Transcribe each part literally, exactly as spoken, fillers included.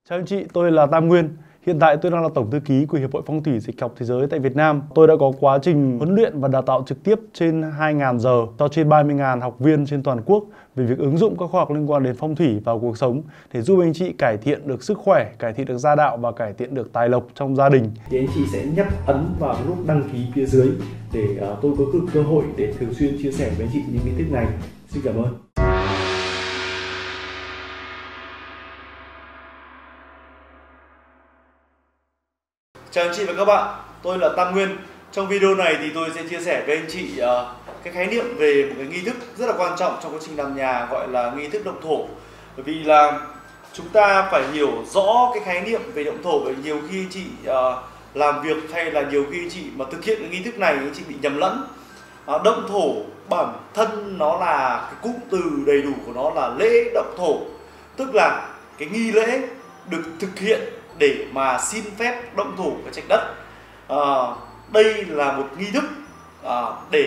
Chào anh chị, tôi là Tam Nguyên. Hiện tại tôi đang là Tổng thư ký của Hiệp hội Phong thủy Dịch học Thế giới tại Việt Nam. Tôi đã có quá trình huấn luyện và đào tạo trực tiếp trên hai nghìn giờ cho trên ba mươi nghìn học viên trên toàn quốc về việc ứng dụng các khoa học liên quan đến phong thủy vào cuộc sống để giúp anh chị cải thiện được sức khỏe, cải thiện được gia đạo và cải thiện được tài lộc trong gia đình. Thì anh chị sẽ nhấp ấn vào nút đăng ký phía dưới để uh, tôi có cơ hội để thường xuyên chia sẻ với anh chị những kiến thức này. Xin cảm ơn. Chào anh chị và các bạn, tôi là Tam Nguyên. Trong video này thì tôi sẽ chia sẻ với anh chị uh, cái khái niệm về một cái nghi thức rất là quan trọng trong quá trình làm nhà, gọi là nghi thức động thổ. Bởi vì là chúng ta phải hiểu rõ cái khái niệm về động thổ, bởi vì nhiều khi chị uh, làm việc hay là nhiều khi chị mà thực hiện cái nghi thức này anh chị bị nhầm lẫn. Uh, động thổ bản thân nó là cái cụm từ đầy đủ của nó là lễ động thổ, tức là cái nghi lễ được thực hiện để mà xin phép động thổ cái trạch đất. À, đây là một nghi thức à, để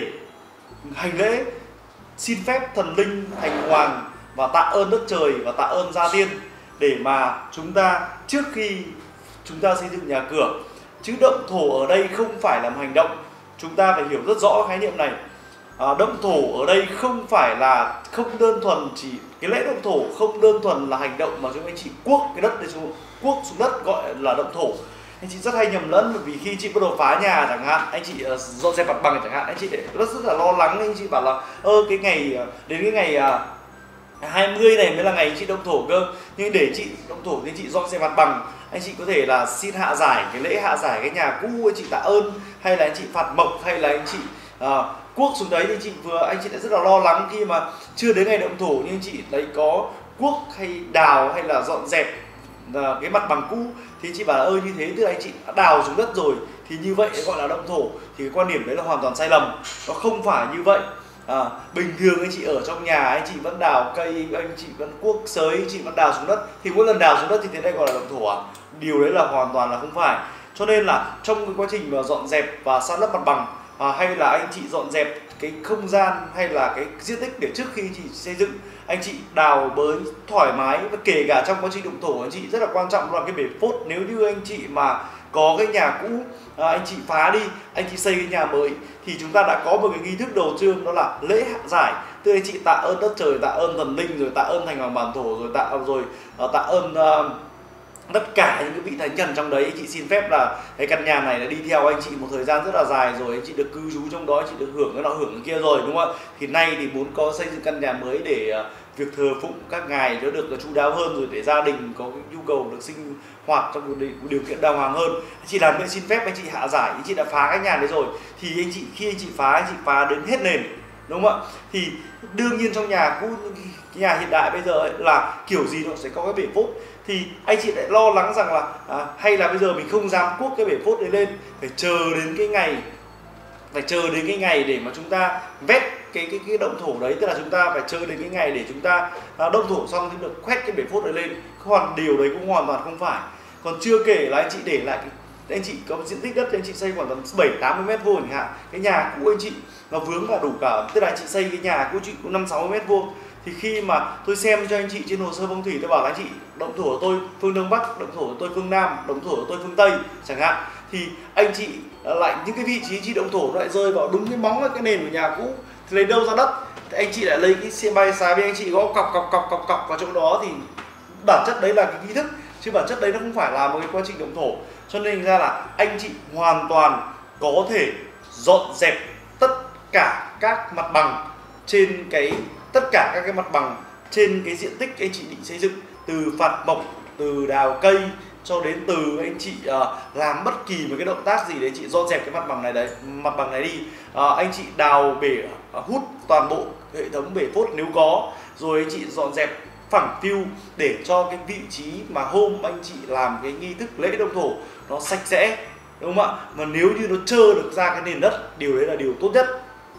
hành lễ xin phép thần linh, thành hoàng và tạ ơn đất trời và tạ ơn gia tiên, để mà chúng ta trước khi chúng ta xây dựng nhà cửa. Chứ động thổ ở đây không phải là một hành động, chúng ta phải hiểu rất rõ khái niệm này. À, động thổ ở đây không phải là không đơn thuần chỉ cái lễ động thổ không đơn thuần là hành động mà chúng anh chị cuốc cái đất để xuống cuốc xuống đất gọi là động thổ. Anh chị rất hay nhầm lẫn, bởi vì khi chị bắt đầu phá nhà chẳng hạn, anh chị uh, dọn dẹp mặt bằng chẳng hạn, anh chị rất rất là lo lắng, anh chị bảo là ơ cái ngày đến cái ngày uh, hai mươi này mới là ngày anh chị động thổ cơ. Nhưng để chị động thổ thì chị dọn dẹp mặt bằng, anh chị có thể là xin hạ giải cái lễ hạ giải cái nhà cũ, anh chị tạ ơn, hay là anh chị phạt mộc, hay là anh chị uh, cuốc xuống đấy. Thì chị vừa anh chị đã rất là lo lắng khi mà chưa đến ngày động thổ, nhưng anh chị đấy có cuốc hay đào hay là dọn dẹp là cái mặt bằng cũ, thì chị bảo là ơi như thế tức là anh chị đã đào xuống đất rồi thì như vậy gọi là động thổ. Thì cái quan điểm đấy là hoàn toàn sai lầm, nó không phải như vậy. À, bình thường anh chị ở trong nhà, anh chị vẫn đào cây, anh chị vẫn cuốc sới, anh chị vẫn đào xuống đất, thì mỗi lần đào xuống đất thì thế này gọi là động thổ à? Điều đấy là hoàn toàn là không phải. Cho nên là trong cái quá trình mà dọn dẹp và san lấp mặt bằng, à, hay là anh chị dọn dẹp cái không gian hay là cái diện tích để trước khi chị xây dựng, anh chị đào bới thoải mái. Và kể cả trong quá trình động thổ anh chị rất là quan trọng là cái bể phốt. Nếu như anh chị mà có cái nhà cũ, à, anh chị phá đi, anh chị xây cái nhà mới, thì chúng ta đã có một cái nghi thức đầu tiên, đó là lễ hạ giải. Tức là anh chị tạ ơn đất trời, tạ ơn thần linh, rồi tạ ơn thành hoàng bản thổ, rồi tạ rồi tạ ơn uh, tất cả những cái vị thánh thần trong đấy. Anh chị xin phép là cái căn nhà này đã đi theo anh chị một thời gian rất là dài rồi, anh chị được cư trú trong đó, anh chị được hưởng cái nọ hưởng cái kia rồi, đúng không ạ? Thì nay thì muốn có xây dựng căn nhà mới để uh, việc thờ phụng các ngài nó được chu đáo hơn, rồi để gia đình có cái nhu cầu được sinh hoạt trong một điều kiện đàng hoàng hơn. Anh chị làm lễ xin phép, anh chị hạ giải, anh chị đã phá cái nhà đấy rồi, thì anh chị khi anh chị phá, anh chị phá đến hết nền, đúng không ạ? Thì đương nhiên trong nhà cũ, cái nhà hiện đại bây giờ ấy, là kiểu gì nó sẽ có cái bể phốt. Thì anh chị lại lo lắng rằng là à, hay là bây giờ mình không dám cuốc cái bể phốt đấy lên, phải chờ đến cái ngày phải chờ đến cái ngày để mà chúng ta vét cái cái cái động thổ đấy, tức là chúng ta phải chờ đến cái ngày để chúng ta à, động thổ xong thì được khoét cái bể phốt đấy lên. Hoàn điều đấy cũng hoàn toàn không phải. Còn chưa kể là anh chị để lại cái, anh chị có diện tích đất anh chị xây khoảng tầm bảy tám mươi mét vuông chẳng hạn, cái nhà cũ anh chị nó vướng là đủ cả, tức là anh chị xây cái nhà cũ chị cũng năm sáu mươi mét vuông. Thì khi mà tôi xem cho anh chị trên hồ sơ phong thủy, tôi bảo là anh chị động thổ của tôi phương Đông Bắc, động thổ của tôi phương Nam, động thổ của tôi phương Tây chẳng hạn, thì anh chị lại những cái vị trí anh chị động thổ nó lại rơi vào đúng cái móng cái nền của nhà cũ, thì lấy đâu ra đất? Thì anh chị lại lấy cái xe bay xài bên anh chị gõ cọc cọc cọc cọc cọc vào chỗ đó, thì bản chất đấy là cái nghi thức, chứ bản chất đấy nó không phải là một cái quá trình động thổ. Cho nên ra là anh chị hoàn toàn có thể dọn dẹp tất cả các mặt bằng trên cái tất cả các cái mặt bằng trên cái diện tích anh chị định xây dựng, từ phạt mộc, từ đào cây cho đến từ anh chị uh, làm bất kỳ một cái động tác gì để chị dọn dẹp cái mặt bằng này đấy, mặt bằng này đi. Uh, anh chị đào bể uh, hút toàn bộ hệ thống bể phốt nếu có, rồi anh chị dọn dẹp phẳng phiu để cho cái vị trí mà hôm anh chị làm cái nghi thức lễ động thổ nó sạch sẽ, đúng không ạ? Mà nếu như nó trơ được ra cái nền đất, điều đấy là điều tốt nhất.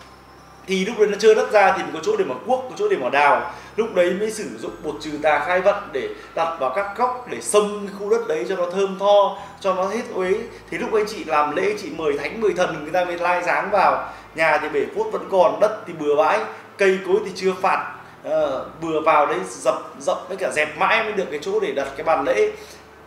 Thì lúc đấy nó trơ đất ra thì có chỗ để mà cuốc, có chỗ để mà đào, lúc đấy mới sử dụng bột trừ tà khai vận để đặt vào các góc để xông cái khu đất đấy cho nó thơm tho, cho nó hết uế. Thì lúc anh chị làm lễ, chị mời thánh mời thần, người ta mới lai dáng vào. Nhà thì bể phốt vẫn còn, đất thì bừa bãi, cây cối thì chưa phạt, uh, bừa vào đấy dập dập với cả dẹp mãi mới được cái chỗ để đặt cái bàn lễ.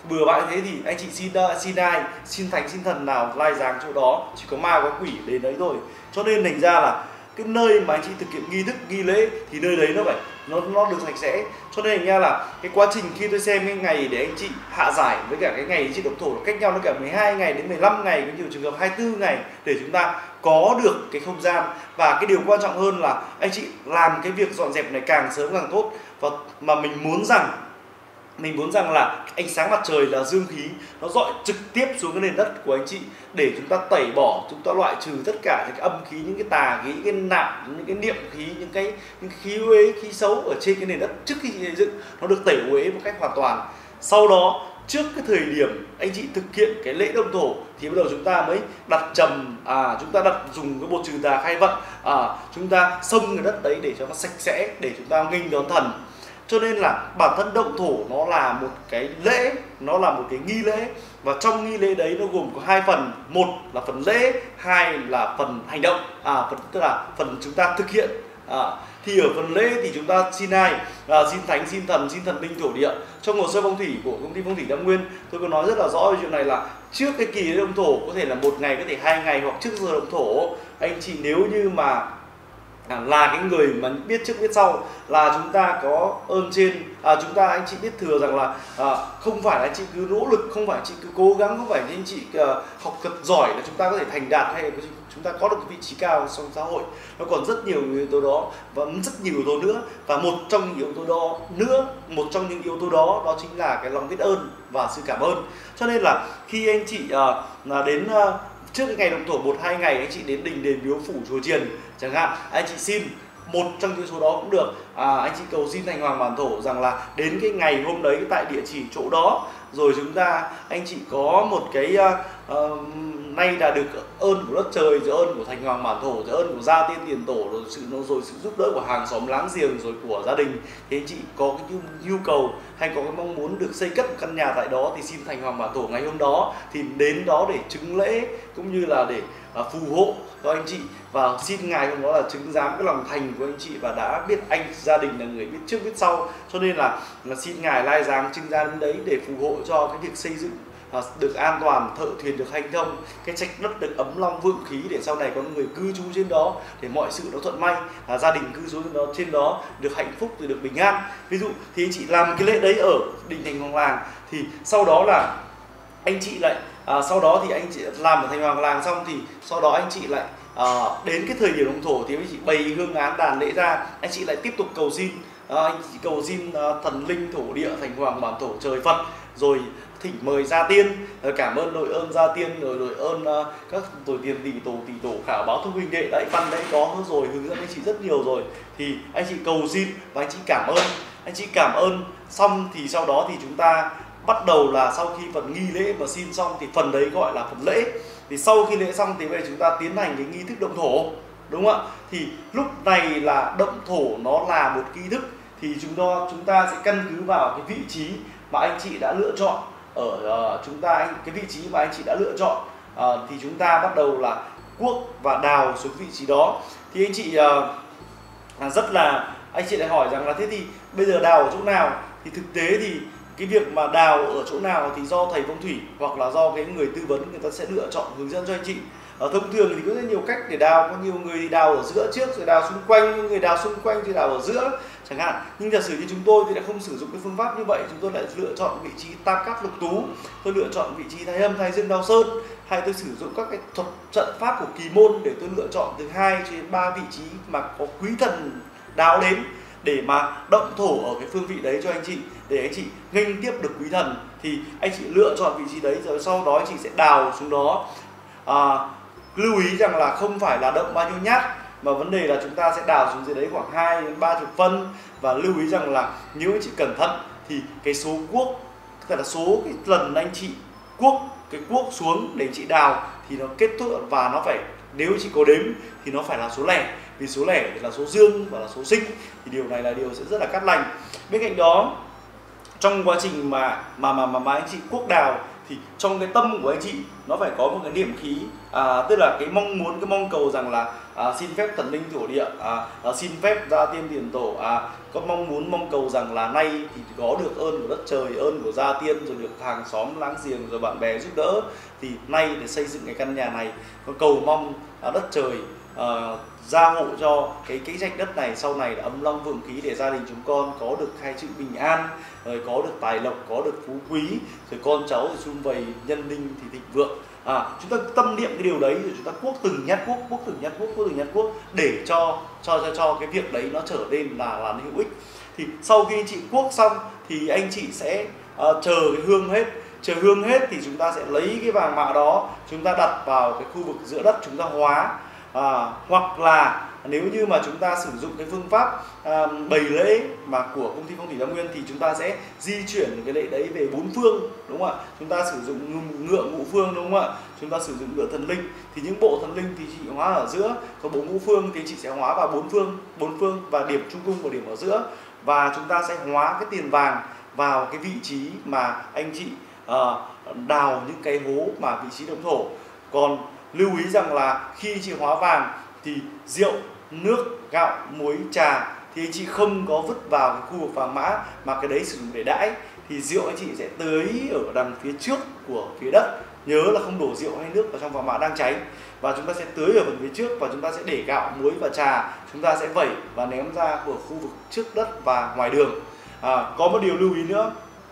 bừa bãi thế thì anh chị xin uh, xin ai, xin thánh xin thần nào lai giáng chỗ đó, chỉ có ma có quỷ đến đấy thôi. Cho nên thành ra là cái nơi mà anh chị thực hiện nghi thức nghi lễ thì nơi đấy nó phải nó nó được sạch sẽ. Cho nên thành ra là cái quá trình khi tôi xem cái ngày để anh chị hạ giải với cả cái ngày anh chị động thổ cách nhau nó cả mười hai ngày đến mười lăm ngày, có nhiều trường hợp hai mươi tư ngày, để chúng ta có được cái không gian. Và cái điều quan trọng hơn là anh chị làm cái việc dọn dẹp này càng sớm càng tốt. Và mà mình muốn rằng mình muốn rằng là ánh sáng mặt trời là dương khí, nó dọi trực tiếp xuống cái nền đất của anh chị để chúng ta tẩy bỏ, chúng ta loại trừ tất cả những cái âm khí, những cái tà khí, những cái nạp, những cái niệm khí, những cái những cái khí uế, khí xấu ở trên cái nền đất trước khi xây dựng, nó được tẩy uế một cách hoàn toàn. Sau đó trước cái thời điểm anh chị thực hiện cái lễ động thổ thì bắt đầu chúng ta mới đặt trầm, à, chúng ta đặt dùng cái bột trừ tà khai vận, à, chúng ta xông cái đất đấy để cho nó sạch sẽ, để chúng ta nghênh đón thần. Cho nên là bản thân động thổ nó là một cái lễ, nó là một cái nghi lễ. Và trong nghi lễ đấy nó gồm có hai phần. Một là phần lễ, hai là phần hành động, à, phần, tức là phần chúng ta thực hiện. à, Thì ở phần lễ thì chúng ta xin ai, à, xin thánh, xin thần, xin thần linh thổ địa. Trong hồ sơ phong thủy của công ty Phong thủy Tam Nguyên, tôi có nói rất là rõ về chuyện này là trước cái kỳ lễ động thổ, có thể là một ngày, có thể hai ngày, hoặc trước giờ động thổ, anh chị nếu như mà À, là cái người mà biết trước biết sau, là chúng ta có ơn trên, à, chúng ta anh chị biết thừa rằng là à, không phải là anh chị cứ nỗ lực, không phải anh chị cứ cố gắng, không phải anh chị uh, học thật giỏi là chúng ta có thể thành đạt hay là chúng ta có được cái vị trí cao trong xã hội. Nó còn rất nhiều yếu tố đó và rất nhiều yếu tố nữa. Và một trong những yếu tố đó nữa, một trong những yếu tố đó đó chính là cái lòng biết ơn và sự cảm ơn. Cho nên là khi anh chị uh, là đến uh, trước cái ngày động thổ một hai ngày, anh chị đến đình đền miếu phủ chùa chiền chẳng hạn, anh chị xin một trong những số đó cũng được, à, anh chị cầu xin thành hoàng bản thổ rằng là đến cái ngày hôm đấy tại địa chỉ chỗ đó, rồi chúng ta anh chị có một cái uh, uh, nay là được ơn của đất trời, rồi ơn của thành hoàng bản thổ, rồi ơn của gia tiên tiền tổ, rồi sự rồi sự giúp đỡ của hàng xóm láng giềng, rồi của gia đình, thì anh chị có cái nhu, nhu cầu hay có cái mong muốn được xây cất một căn nhà tại đó thì xin thành hoàng bản thổ ngày hôm đó, thì đến đó để chứng lễ cũng như là để uh, phù hộ cho anh chị, và xin ngài hôm đó là chứng giám cái lòng thành của anh chị và đã biết anh gia đình là người biết trước biết sau. Cho nên là, là xin ngài lai giáng chứng giám đến đấy để phù hộ cho cái việc xây dựng à, được an toàn, thợ thuyền được hành thông, cái trạch đất được ấm long vượng khí, để sau này có người cư trú trên đó, để mọi sự nó thuận may, à, gia đình cư trú trên đó, trên đó được hạnh phúc, rồi được bình an. Ví dụ thì anh chị làm cái lễ đấy ở đình Thành Hoàng Làng, thì sau đó là anh chị lại à, sau đó thì anh chị làm ở Thành Hoàng Làng xong thì sau đó anh chị lại à, đến cái thời điểm động thổ thì anh chị bày hương án đàn lễ ra, anh chị lại tiếp tục cầu xin, à, anh chị cầu xin à, thần linh thổ địa, thành hoàng bản thổ trời Phật, rồi thỉnh mời gia tiên, cảm ơn đội ơn gia tiên, rồi đội ơn uh, các tổ tiền tỷ tổ tỷ tổ khảo báo thông huynh đệ đại văn đấy có rồi, hướng dẫn anh chị rất nhiều rồi, thì anh chị cầu xin và anh chị cảm ơn. Anh chị cảm ơn xong thì sau đó thì chúng ta bắt đầu là sau khi phần nghi lễ mà xin xong thì phần đấy gọi là phần lễ. Thì sau khi lễ xong thì bây giờ chúng ta tiến hành cái nghi thức động thổ, đúng không ạ? Thì lúc này là động thổ nó là một nghi thức, thì chúng ta chúng ta sẽ căn cứ vào cái vị trí mà anh chị đã lựa chọn ở uh, chúng ta anh cái vị trí mà anh chị đã lựa chọn, uh, thì chúng ta bắt đầu là cuốc và đào xuống vị trí đó. Thì anh chị uh, rất là anh chị lại hỏi rằng là thế thì bây giờ đào ở chỗ nào? Thì thực tế thì cái việc mà đào ở chỗ nào thì do thầy phong thủy hoặc là do cái người tư vấn người ta sẽ lựa chọn hướng dẫn cho anh chị. Ở thông thường thì có rất nhiều cách để đào, có nhiều người thì đào ở giữa trước rồi đào xung quanh, những người đào xung quanh thì đào ở giữa chẳng hạn. Nhưng giả sử như chúng tôi thì lại không sử dụng cái phương pháp như vậy, chúng tôi lại lựa chọn vị trí tam cát lục tú, tôi lựa chọn vị trí thái âm, thái dương, đao sơn, hay tôi sử dụng các cái thuật trận pháp của kỳ môn để tôi lựa chọn từ hai đến ba vị trí mà có quý thần đào đến để mà động thổ ở cái phương vị đấy cho anh chị, để anh chị nghênh tiếp được quý thần. Thì anh chị lựa chọn vị trí đấy rồi sau đó anh chị sẽ đào xuống đó. À, lưu ý rằng là không phải là động bao nhiêu nhát, mà vấn đề là chúng ta sẽ đào xuống dưới đấy khoảng hai đến ba chục phân. Và lưu ý rằng là nếu anh chị cẩn thận thì cái số cuốc, tức là số cái lần anh chị cuốc cái cuốc xuống để anh chị đào thì nó kết thúc, và nó phải, nếu anh chị có đếm thì nó phải là số lẻ, vì số lẻ là số dương và là số sinh, thì điều này là điều sẽ rất là cát lành. Bên cạnh đó trong quá trình mà mà mà mà, mà anh chị cuốc đào thì trong cái tâm của anh chị nó phải có một cái niệm khí, à, tức là cái mong muốn, cái mong cầu rằng là à, xin phép thần linh thổ địa, à, à, xin phép gia tiên tiền tổ, à, có mong muốn mong cầu rằng là nay thì có được ơn của đất trời, ơn của gia tiên, rồi được hàng xóm láng giềng rồi bạn bè giúp đỡ, thì nay để xây dựng cái căn nhà này có cầu mong à, đất trời à, gia hộ cho cái cái rạch đất này sau này là ấm long vượng khí để gia đình chúng con có được hai chữ bình an, rồi có được tài lộc, có được phú quý, rồi con cháu thì sum vầy, nhân linh thì thịnh vượng. À, chúng ta tâm niệm cái điều đấy rồi chúng ta cuốc từng nhát cuốc, cuốc từng nhát cuốc, cuốc từng nhát cuốc để cho cho cho cho cái việc đấy nó trở nên là là hữu ích. Thì sau khi anh chị cuốc xong thì anh chị sẽ uh, chờ cái hương hết, chờ hương hết thì chúng ta sẽ lấy cái vàng mã đó chúng ta đặt vào cái khu vực giữa đất chúng ta hóa. À, hoặc là nếu như mà chúng ta sử dụng cái phương pháp à, bày lễ mà của công ty Phong thủy Tam Nguyên thì chúng ta sẽ di chuyển cái lễ đấy về bốn phương, đúng không ạ? Chúng ta sử dụng ngựa ngũ phương, đúng không ạ? Chúng ta sử dụng ngựa thần linh thì những bộ thần linh thì chị hóa ở giữa, còn bộ ngũ phương thì chị sẽ hóa vào bốn phương, bốn phương và điểm trung cung và điểm ở giữa, và chúng ta sẽ hóa cái tiền vàng vào cái vị trí mà anh chị uh, đào những cái hố mà vị trí động thổ. Còn lưu ý rằng là khi chị hóa vàng thì rượu, nước, gạo, muối, trà thì anh chị không có vứt vào cái khu vực vàng mã mà cái đấy sử dụng để đãi, thì rượu anh chị sẽ tưới ở đằng phía trước của phía đất. Nhớ là không đổ rượu hay nước vào trong vàng mã đang cháy, và chúng ta sẽ tưới ở phần phía trước, và chúng ta sẽ để gạo, muối và trà chúng ta sẽ vẩy và ném ra ở khu vực trước đất và ngoài đường. À, có một điều lưu ý nữa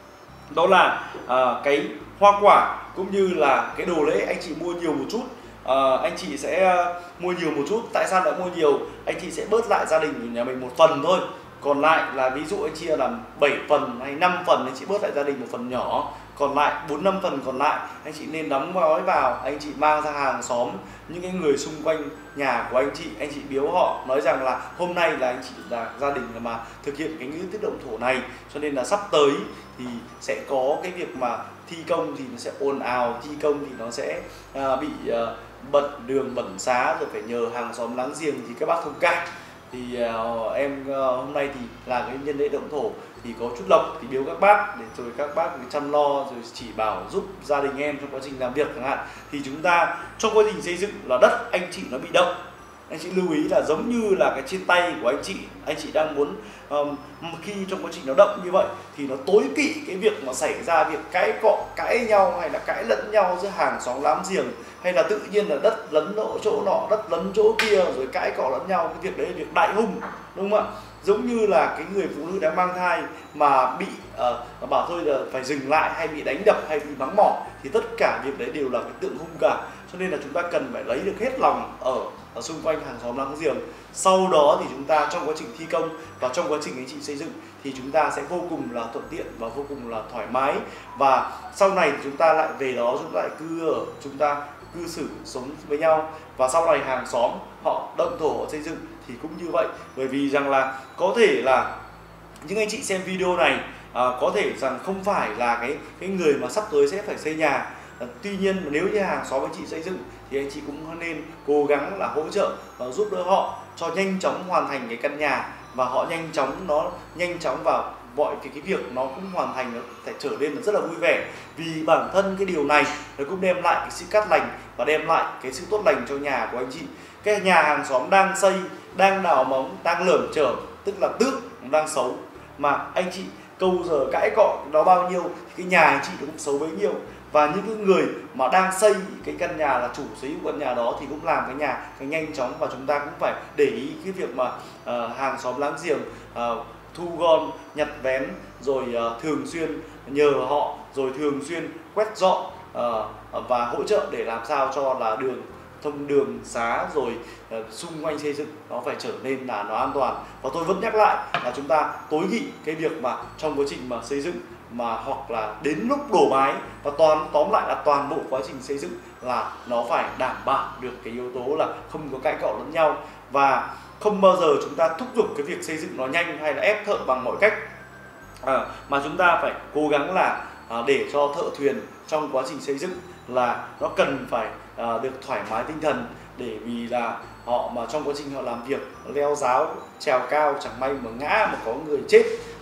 đó là à, cái hoa quả cũng như là cái đồ lễ anh chị mua nhiều một chút. À, anh chị sẽ uh, mua nhiều một chút. Tại sao lại mua nhiều? Anh chị sẽ bớt lại gia đình của nhà mình một phần thôi. Còn lại là ví dụ anh chia làm bảy phần hay năm phần, anh chị bớt lại gia đình một phần nhỏ. Còn lại bốn năm phần còn lại anh chị nên đóng gói vào, anh chị mang ra hàng xóm, những cái người xung quanh nhà của anh chị, anh chị biếu họ, nói rằng là hôm nay là anh chị là gia đình mà thực hiện cái nghi thức động thổ này, cho nên là sắp tới thì sẽ có cái việc mà thi công thì nó sẽ ồn ào, thi công thì nó sẽ uh, bị uh, bận đường bận xá, rồi phải nhờ hàng xóm láng giềng thì các bác thông cảm. Thì uh, em uh, hôm nay thì là cái nhân lễ động thổ thì có chút lộc thì biếu các bác, để rồi các bác chăm lo rồi chỉ bảo giúp gia đình em trong quá trình làm việc chẳng hạn. Thì chúng ta trong quá trình xây dựng là đất anh chị nó bị động, anh chị lưu ý là giống như là cái trên tay của anh chị, anh chị đang muốn um, khi trong quá trình nó động như vậy thì nó tối kỵ cái việc mà xảy ra việc cãi cọ, cãi nhau hay là cãi lẫn nhau giữa hàng xóm láng giềng, hay là tự nhiên là đất lấn nộ chỗ nọ, đất lấn chỗ kia rồi cãi cọ lẫn nhau. Cái việc đấy là việc đại hung, đúng không ạ? Giống như là cái người phụ nữ đang mang thai mà bị uh, bảo thôi là phải dừng lại, hay bị đánh đập, hay bị mắng mỏ, thì tất cả việc đấy đều là cái tượng hung cả. Cho nên là chúng ta cần phải lấy được hết lòng ở, ở xung quanh hàng xóm láng giềng. Sau đó thì chúng ta trong quá trình thi công và trong quá trình anh chị xây dựng thì chúng ta sẽ vô cùng là thuận tiện và vô cùng là thoải mái. Và sau này thì chúng ta lại về đó, chúng ta lại cư ở, chúng ta cư xử sống với nhau. Và sau này hàng xóm họ động thổ, họ xây dựng thì cũng như vậy. Bởi vì rằng là có thể là những anh chị xem video này à, có thể rằng không phải là cái cái người mà sắp tới sẽ phải xây nhà. À, tuy nhiên nếu như hàng xóm anh chị xây dựng thì anh chị cũng nên cố gắng là hỗ trợ và giúp đỡ họ cho nhanh chóng hoàn thành cái căn nhà, và họ nhanh chóng nó nhanh chóng vào mọi cái cái việc nó cũng hoàn thành, nó phải trở nên rất là vui vẻ. Vì bản thân cái điều này nó cũng đem lại cái sự cát lành và đem lại cái sự tốt lành cho nhà của anh chị. Cái nhà hàng xóm đang xây, đang đào móng, đang lởm chởm, tức là tước đang xấu, mà anh chị câu giờ cãi cọ nó bao nhiêu thì cái nhà anh chị cũng xấu bấy nhiêu. Và những cái người mà đang xây cái căn nhà, là chủ sở hữu căn nhà đó thì cũng làm cái nhà cái nhanh chóng. Và chúng ta cũng phải để ý cái việc mà uh, hàng xóm láng giềng uh, thu gom, nhặt vén, rồi uh, thường xuyên nhờ họ, rồi thường xuyên quét dọn uh, và hỗ trợ để làm sao cho là đường thông đường xá, rồi uh, xung quanh xây dựng nó phải trở nên là nó an toàn. Và tôi vẫn nhắc lại là chúng ta tối kỵ cái việc mà trong quá trình mà xây dựng mà hoặc là đến lúc đổ mái, và toàn tóm lại là toàn bộ quá trình xây dựng là nó phải đảm bảo được cái yếu tố là không có cãi cọ lẫn nhau, và không bao giờ chúng ta thúc giục cái việc xây dựng nó nhanh hay là ép thợ bằng mọi cách, à, mà chúng ta phải cố gắng là à, để cho thợ thuyền trong quá trình xây dựng là nó cần phải à, được thoải mái tinh thần, để vì là họ mà trong quá trình họ làm việc leo giáo trèo cao chẳng may mà ngã mà có người chết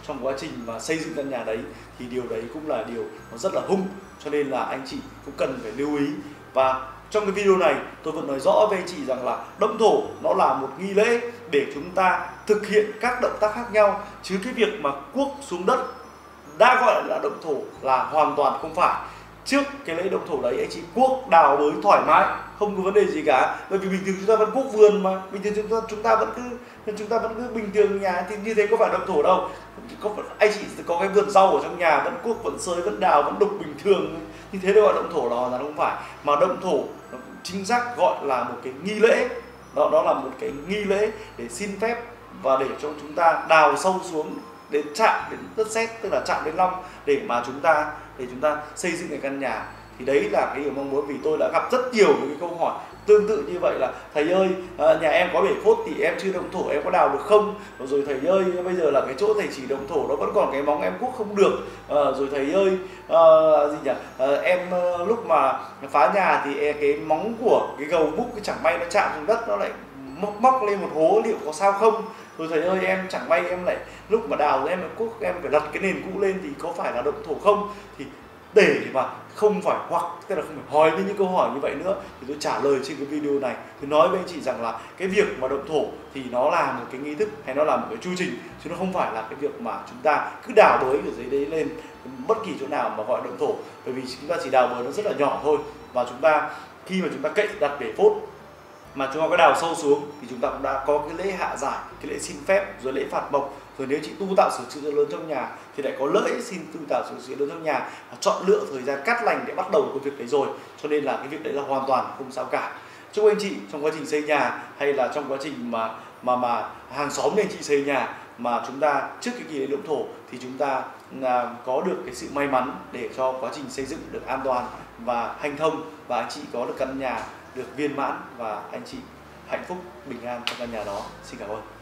trong quá trình mà xây dựng căn nhà đấy thì điều đấy cũng là điều nó rất là hung, cho nên là anh chị cũng cần phải lưu ý. Và trong cái video này tôi vẫn nói rõ với anh chị rằng là động thổ nó là một nghi lễ để chúng ta thực hiện các động tác khác nhau, chứ cái việc mà cuốc xuống đất đã gọi là động thổ là hoàn toàn không phải. Trước cái lễ động thổ đấy anh chị cuốc đào bới thoải mái, không có vấn đề gì cả, bởi vì bình thường chúng ta vẫn cuốc vườn mà, bình thường chúng ta chúng ta vẫn cứ chúng ta vẫn cứ bình thường nhà thì như thế có phải động thổ đâu. Có anh chị có cái vườn rau ở trong nhà vẫn cuốc vẫn xới vẫn đào vẫn đục bình thường, như thế đâu gọi động thổ là hoàn toàn không phải. Mà động thổ chính xác gọi là một cái nghi lễ, đó đó là một cái nghi lễ để xin phép và để cho chúng ta đào sâu xuống đến chạm đến đất sét, tức là chạm đến long để mà chúng ta để chúng ta xây dựng cái căn nhà. Thì đấy là cái điều mong muốn, vì tôi đã gặp rất nhiều những cái câu hỏi tương tự như vậy là thầy ơi, nhà em có bể phốt thì em chưa động thổ, em có đào được không? Rồi thầy ơi, bây giờ là cái chỗ thầy chỉ động thổ nó vẫn còn cái móng em cuốc không được. À, rồi thầy ơi, à, gì nhỉ? À, em lúc mà phá nhà thì cái móng của cái gầu múc cái chẳng may nó chạm xuống đất nó lại móc móc lên một hố, liệu có sao không? Rồi thầy ơi, em chẳng may em lại lúc mà đào em cuốc em phải lật cái nền cũ lên thì có phải là động thổ không? Thì để mà không phải hoặc tức là không phải hỏi với những câu hỏi như vậy nữa thì tôi trả lời trên cái video này. Tôi nói với anh chị rằng là cái việc mà động thổ thì nó là một cái nghi thức hay nó là một cái chu trình, chứ nó không phải là cái việc mà chúng ta cứ đào bới ở dưới đấy lên bất kỳ chỗ nào mà gọi động thổ, bởi vì chúng ta chỉ đào bới nó rất là nhỏ thôi. Và chúng ta khi mà chúng ta cậy đặt bể phốt mà chúng ta có đào sâu xuống thì chúng ta cũng đã có cái lễ hạ giải, cái lễ xin phép, rồi lễ phạt mộc, rồi nếu chị tu tạo sửa chữa lớn trong nhà thì lại có lễ xin tu tạo sửa chữa lớn trong nhà và chọn lựa thời gian cát lành để bắt đầu công việc đấy rồi, cho nên là cái việc đấy là hoàn toàn không sao cả. Chúc anh chị trong quá trình xây nhà hay là trong quá trình mà mà mà hàng xóm anh chị xây nhà mà chúng ta trước cái kỳ lễ động thổ thì chúng ta à, có được cái sự may mắn để cho quá trình xây dựng được an toàn và hanh thông, và anh chị có được căn nhà được viên mãn và anh chị hạnh phúc bình an trong căn nhà đó. Xin cảm ơn.